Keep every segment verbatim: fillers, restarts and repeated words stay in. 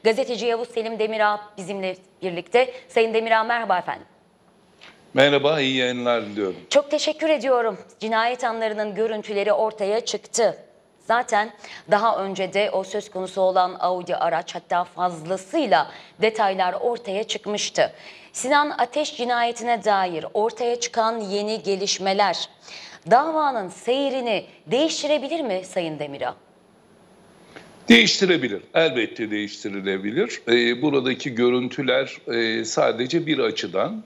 Gazeteci Yavuz Selim Demirağ bizimle birlikte. Sayın Demirağ, merhaba efendim. Merhaba, iyi yayınlar diliyorum. Çok teşekkür ediyorum. Cinayet anlarının görüntüleri ortaya çıktı. Zaten daha önce de o söz konusu olan Audi araç, hatta fazlasıyla detaylar ortaya çıkmıştı. Sinan Ateş cinayetine dair ortaya çıkan yeni gelişmeler davanın seyrini değiştirebilir mi Sayın Demirağ? Değiştirebilir, elbette değiştirilebilir. Ee, buradaki görüntüler e, sadece bir açıdan.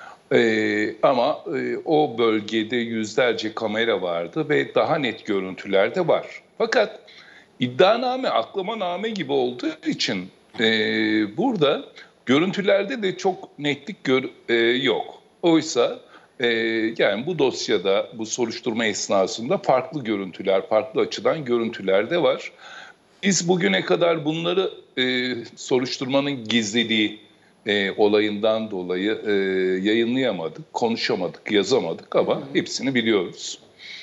Ee, ama e, o bölgede yüzlerce kamera vardı ve daha net görüntüler de var. Fakat iddianame aklamaname gibi olduğu için e, burada görüntülerde de çok netlik gör, e, yok. Oysa e, yani bu dosyada, bu soruşturma esnasında farklı görüntüler, farklı açıdan görüntüler de var. Biz bugüne kadar bunları e, soruşturmanın gizlediği e, olayından dolayı e, yayınlayamadık, konuşamadık, yazamadık ama hepsini biliyoruz.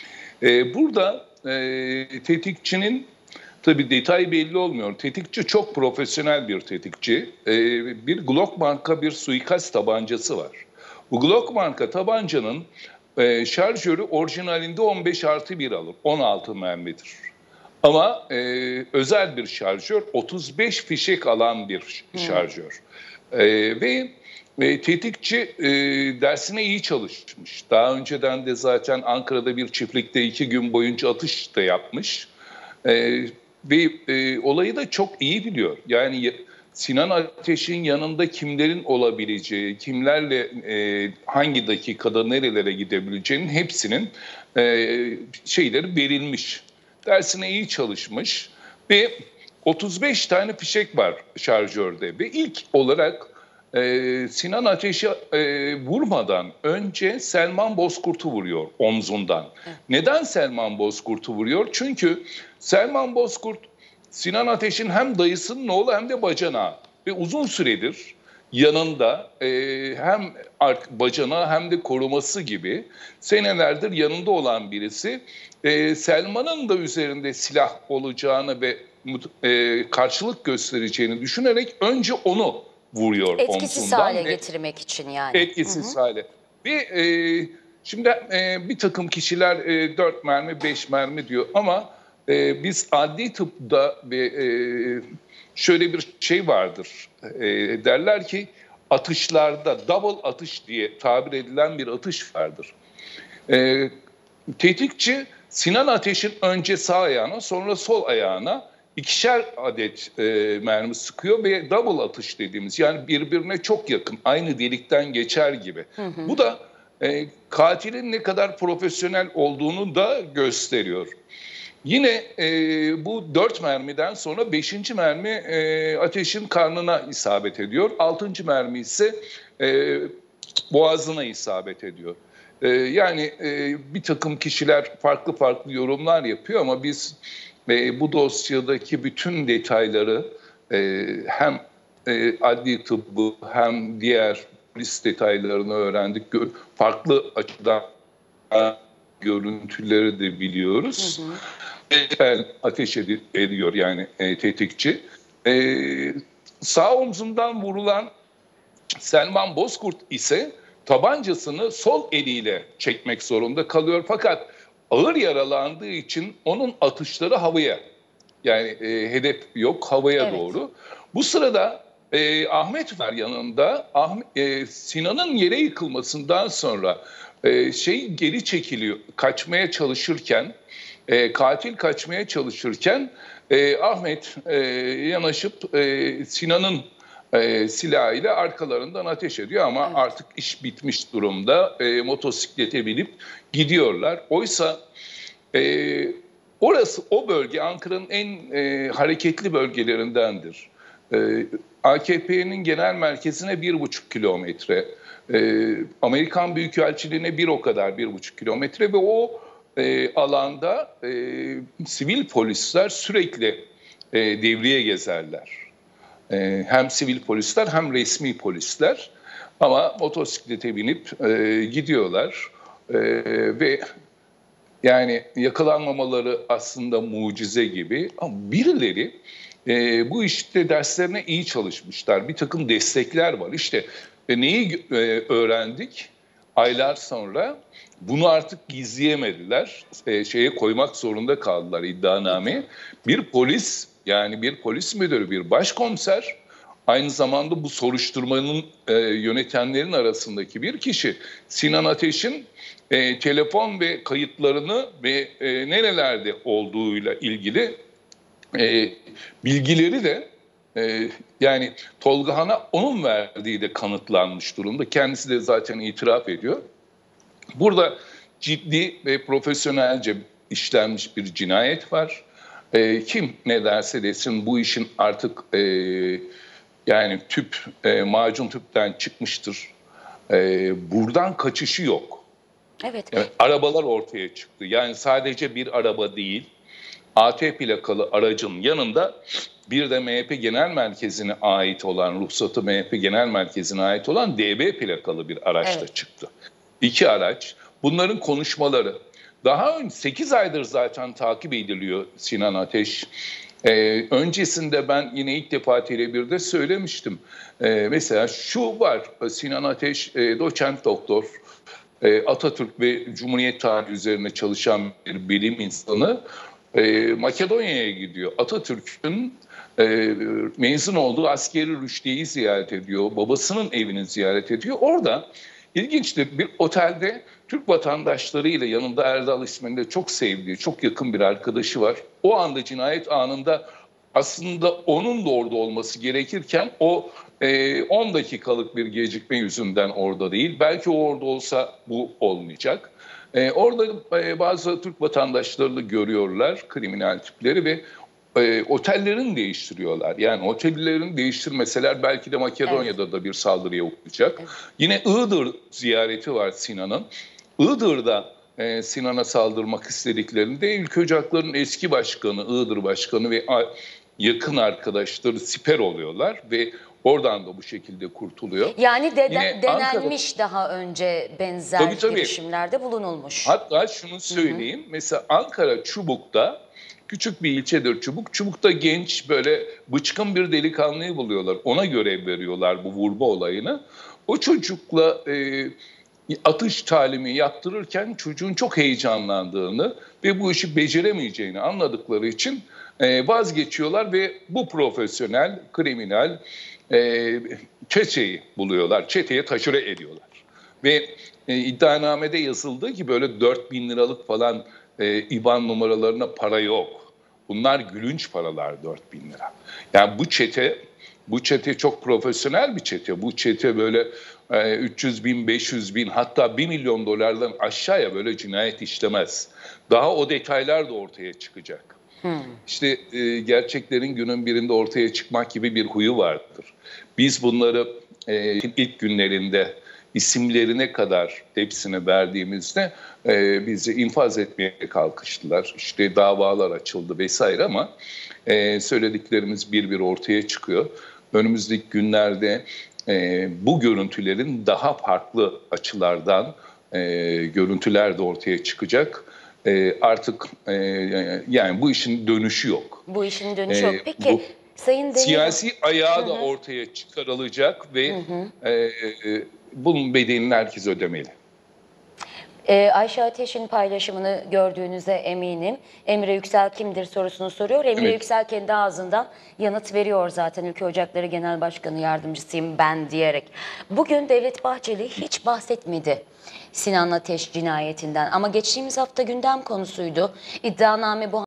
E, burada e, tetikçinin tabii detay belli olmuyor. Tetikçi çok profesyonel bir tetikçi. E, bir Glock marka bir suikast tabancası var. Bu Glock marka tabancanın e, şarjörü orijinalinde on beş artı bir alır, on altı mermidir. Ama e, özel bir şarjör, otuz beş fişek alan bir şarjör. Hmm. E, ve e, tetikçi e, dersine iyi çalışmış. Daha önceden de zaten Ankara'da bir çiftlikte iki gün boyunca atış da yapmış. E, ve e, olayı da çok iyi biliyor. Yani Sinan Ateş'in yanında kimlerin olabileceği, kimlerle e, hangi dakikada nerelere gidebileceğinin hepsinin e, şeyleri verilmiş. Dersine iyi çalışmış ve otuz beş tane fişek var şarjörde ve ilk olarak e, Sinan Ateş'i e, vurmadan önce Selman Bozkurt'u vuruyor omzundan. Neden Selman Bozkurt'u vuruyor? Çünkü Selman Bozkurt Sinan Ateş'in hem dayısının oğlu hem de bacanağı ve uzun süredir yanında e, hem bacanağı hem de koruması gibi senelerdir yanında olan birisi. E, Selman'ın da üzerinde silah olacağını ve e, karşılık göstereceğini düşünerek önce onu vuruyor etkisiz omzundan. hale ve, getirmek için yani. Etkisiz hı hı. hale. Ve e, şimdi e, bir takım kişiler e, dört mermi beş mermi diyor ama e, biz adli tıpta ve e, şöyle bir şey vardır. E, derler ki atışlarda double atış diye tabir edilen bir atış vardır. E, tetikçi Sinan Ateş'in önce sağ ayağına sonra sol ayağına ikişer adet e, mermi sıkıyor ve double atış dediğimiz, yani birbirine çok yakın, aynı delikten geçer gibi. Hı hı. Bu da e, katilin ne kadar profesyonel olduğunu da gösteriyor. Yine e, bu dört mermiden sonra beşinci mermi e, Ateş'in karnına isabet ediyor. Altıncı mermi ise e, boğazına isabet ediyor. E, yani e, bir takım kişiler farklı farklı yorumlar yapıyor ama biz e, bu dosyadaki bütün detayları e, hem e, adli tıbbı hem diğer polis detaylarını öğrendik. Farklı açıdan görüntüleri de biliyoruz. Hı hı. Ateş ediyor yani e, tetikçi. E, sağ omzundan vurulan Selman Bozkurt ise tabancasını sol eliyle çekmek zorunda kalıyor. Fakat ağır yaralandığı için onun atışları havaya. Yani e, hedef yok, havaya evet. doğru. Bu sırada e, Ahmet var yanında. Ahmet, e, Sinan'ın yere yıkılmasından sonra e, şey geri çekiliyor, kaçmaya çalışırken, e, katil kaçmaya çalışırken e, Ahmet e, yanaşıp e, Sinan'ın e, silahıyla arkalarından ateş ediyor ama evet. artık iş bitmiş durumda. E, motosiklete binip gidiyorlar. Oysa e, orası, o bölge Ankara'nın en e, hareketli bölgelerindendir. E, A K P'nin genel merkezine bir buçuk kilometre, e, Amerikan Büyükelçiliğine bir o kadar, bir buçuk kilometre ve o e, alanda e, sivil polisler sürekli e, devriye gezerler. E, hem sivil polisler hem resmi polisler ama motosiklete binip e, gidiyorlar e, ve yani yakalanmamaları aslında mucize gibi ama birileri e, bu işte derslerine iyi çalışmışlar. Bir takım destekler var. İşte e, neyi e, öğrendik? Aylar sonra bunu artık gizleyemediler. E, şeye koymak zorunda kaldılar iddianameye. Bir polis, yani bir polis müdürü, bir başkomiser, aynı zamanda bu soruşturmanın e, yönetenlerin arasındaki bir kişi, Sinan Ateş'in e, telefon ve kayıtlarını ve e, nerelerde olduğuyla ilgili e, bilgileri de e, yani Tolga Han'a onun verdiği de kanıtlanmış durumda. Kendisi de zaten itiraf ediyor. Burada ciddi ve profesyonelce işlenmiş bir cinayet var. E, kim ne derse desin bu işin artık e, yani tüp, e, macun tüpten çıkmıştır. E, buradan kaçışı yok. Evet. Yani arabalar ortaya çıktı. Yani sadece bir araba değil, A T plakalı aracın yanında bir de M H P Genel Merkezi'ne ait olan, ruhsatı M H P Genel Merkezi'ne ait olan D B plakalı bir araç da Evet. çıktı. İki araç. Bunların konuşmaları. Daha önce sekiz aydır zaten takip ediliyor Sinan Ateş. Ee, öncesinde ben yine ilk defa T R bir'de söylemiştim. Ee, mesela şu var, Sinan Ateş e, doçent doktor, e, Atatürk ve Cumhuriyet tarihi üzerine çalışan bir bilim insanı. E, Makedonya'ya gidiyor. Atatürk'ün e, mezun olduğu askeri rüştiyeyi ziyaret ediyor. Babasının evini ziyaret ediyor. Orada ilginçtir, bir otelde Türk vatandaşlarıyla, yanında Erdal isminde çok sevdiği, çok yakın bir arkadaşı var. O anda, cinayet anında aslında onun da orada olması gerekirken o e, on dakikalık bir gecikme yüzünden orada değil. Belki o orada olsa bu olmayacak. E, orada e, bazı Türk vatandaşlarını görüyorlar, kriminal tipleri, ve e, otellerini değiştiriyorlar. Yani otellerini değiştirmeseler belki de Makedonya'da evet. da bir saldırıya uğrayacak. Evet. Yine Iğdır ziyareti var Sinan'ın. Iğdır'da e, Sinan'a saldırmak istediklerinde Ülke Ocakları'nın eski başkanı, Iğdır başkanı ve yakın arkadaşları siper oluyorlar ve oradan da bu şekilde kurtuluyor. Yani de, denenmiş Ankara, daha önce benzer tabii, tabii. girişimlerde bulunulmuş. Hatta şunu söyleyeyim. Hı hı. Mesela Ankara Çubuk'ta, küçük bir ilçedir Çubuk. Çubuk'ta genç, böyle bıçkın bir delikanlıyı buluyorlar. Ona görev veriyorlar bu vurma olayını. O çocukla e, atış talimi yaptırırken çocuğun çok heyecanlandığını ve bu işi beceremeyeceğini anladıkları için e, vazgeçiyorlar ve bu profesyonel, kriminal e, çeteyi buluyorlar. Çeteye taşıra ediyorlar. Ve e, iddianamede yazıldığı ki böyle dört bin liralık falan e, İ B A N numaralarına para yok. Bunlar gülünç paralar, dört bin lira. Yani bu çete, bu çete çok profesyonel bir çete. Bu çete böyle e, üç yüz bin, beş yüz bin, hatta bir milyon dolardan aşağıya böyle cinayet işlemez. Daha o detaylar da ortaya çıkacak. Hmm. İşte e, gerçeklerin günün birinde ortaya çıkmak gibi bir huyu vardır. Biz bunları e, ilk günlerinde isimlerine kadar hepsini verdiğimizde e, bizi infaz etmeye kalkıştılar. İşte davalar açıldı vesaire, ama e, söylediklerimiz bir bir ortaya çıkıyor. Önümüzdeki günlerde e, bu görüntülerin daha farklı açılardan e, görüntüler de ortaya çıkacak. E, artık e, yani bu işin dönüşü yok. Bu işin dönüşü yok. E, Peki bu, Sayın Demir, siyasi ayağı da ortaya çıkarılacak ve hı hı. E, e, bunun bedelini herkes ödemeli. Ee, Ayşe Ateş'in paylaşımını gördüğünüze eminim. Emre Yüksel kimdir sorusunu soruyor. Emre evet. Yüksel kendi ağzından yanıt veriyor zaten. Ülke Ocakları Genel Başkanı Yardımcısıyım ben diyerek. Bugün Devlet Bahçeli hiç bahsetmedi Sinan Ateş cinayetinden. Ama geçtiğimiz hafta gündem konusuydu. İddianame bu